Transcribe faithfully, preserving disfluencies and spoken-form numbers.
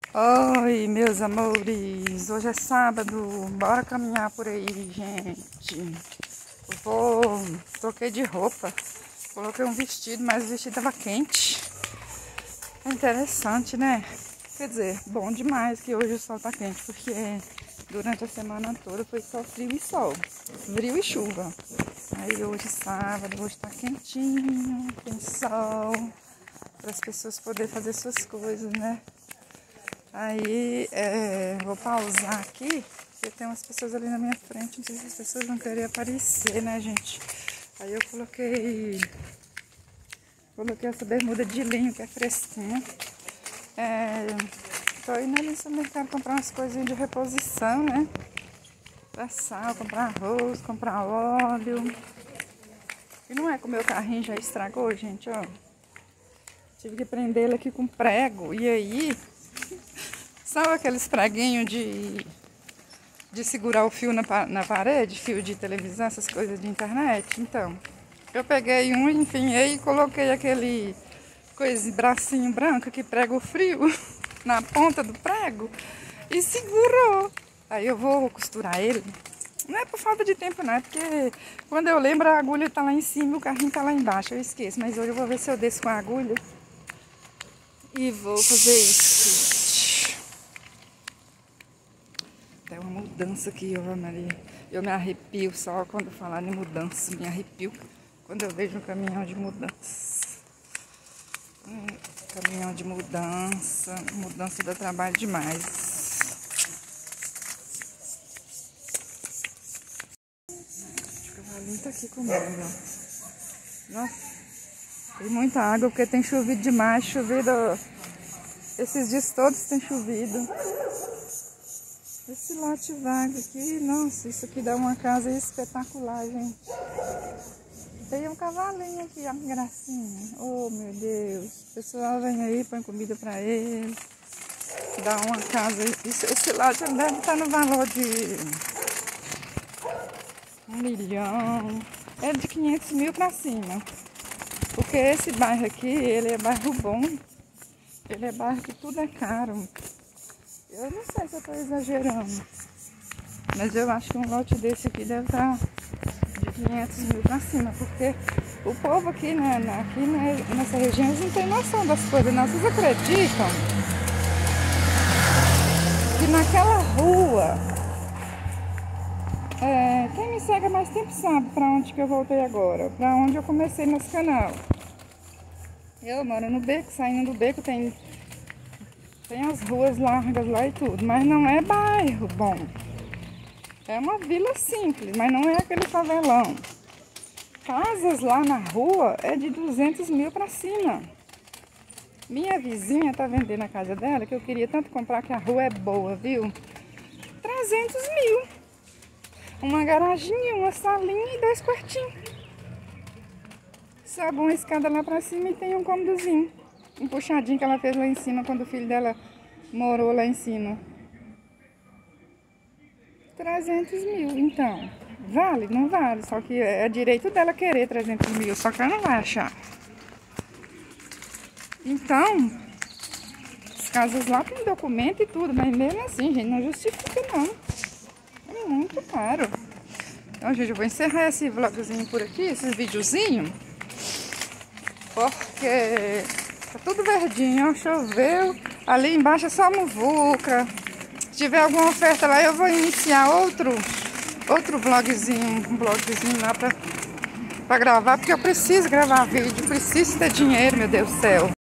Oi, meus amores, hoje é sábado, bora caminhar por aí, gente. Eu vou, troquei de roupa, coloquei um vestido, mas o vestido tava quente. É interessante, né? Quer dizer, bom demais que hoje o sol tá quente, porque durante a semana toda foi só frio e sol, frio e chuva. Aí hoje sábado, hoje tá quentinho, tem sol, para as pessoas poderem fazer suas coisas, né? Aí, é, vou pausar aqui, porque tem umas pessoas ali na minha frente, não sei se as pessoas vão querer aparecer, né, gente? Aí eu coloquei, coloquei essa bermuda de linho, que é fresquinha. É, tô indo ali no mercado comprar umas coisinhas de reposição, né? Pra sal, comprar arroz, comprar óleo. E não é que o meu carrinho já estragou, gente, ó. Tive que prender ele aqui com prego, e aí... Sabe aqueles preguinhos de, de segurar o fio na, na parede, fio de televisão, essas coisas de internet? Então, eu peguei um, empenhei e coloquei aquele coisa, bracinho branco que prega o frio na ponta do prego e segurou. Aí eu vou costurar ele. Não é por falta de tempo, não, é porque quando eu lembro a agulha tá lá em cima e o carrinho tá lá embaixo, eu esqueço. Mas hoje eu vou ver se eu desço com a agulha e vou fazer isso. Tem uma mudança aqui, ó, Maria. Eu me arrepio só quando falar em mudança. Me arrepio quando eu vejo um caminhão de mudança. Hum, caminhão de mudança. Mudança dá trabalho demais. O cavalinho tá aqui comigo, ó. Nossa, tem muita água porque tem chovido demais. Chovido. Esses dias todos tem chovido. Esse lote vago aqui, nossa, isso aqui dá uma casa espetacular, gente. Tem um cavalinho aqui, ó, gracinha. Oh, meu Deus. O pessoal vem aí, põe comida pra ele. Dá uma casa. Isso, esse lote deve estar no valor de um milhão. É de quinhentos mil pra cima. Porque esse bairro aqui, ele é bairro bom. Ele é bairro que tudo é caro. Eu não sei se eu tô exagerando, mas eu acho que um lote desse aqui deve estar de quinhentos mil pra cima, porque o povo aqui, né, aqui né, nessa região, eles não tem noção das coisas, não. Vocês acreditam que naquela rua, é, quem me segue há mais tempo sabe pra onde que eu voltei agora, pra onde eu comecei nesse canal. Eu moro no beco, saindo do beco tem... Tem as ruas largas lá e tudo, mas não é bairro bom. É uma vila simples, mas não é aquele favelão. Casas lá na rua é de duzentos mil pra cima. Minha vizinha tá vendendo a casa dela, que eu queria tanto comprar, que a rua é boa, viu? trezentos mil. Uma garaginha, uma salinha e dois quartinhos. Sobe uma escada lá pra cima e tem um cômodozinho. Um puxadinho que ela fez lá em cima quando o filho dela morou lá em cima. trezentos mil, então. Vale? Não vale. Só que é direito dela querer trezentos mil. Só que ela não vai achar. Então, as casas lá tem documento e tudo. Mas mesmo assim, gente, não justifica não. É muito caro. Então, gente, eu vou encerrar esse vlogzinho por aqui. Esse videozinho. Porque... tá tudo verdinho, ó, choveu. Ali embaixo é só muvuca. Se tiver alguma oferta lá, eu vou iniciar outro, outro vlogzinho, um vlogzinho lá pra, pra gravar, porque eu preciso gravar vídeo, preciso ter dinheiro, meu Deus do céu.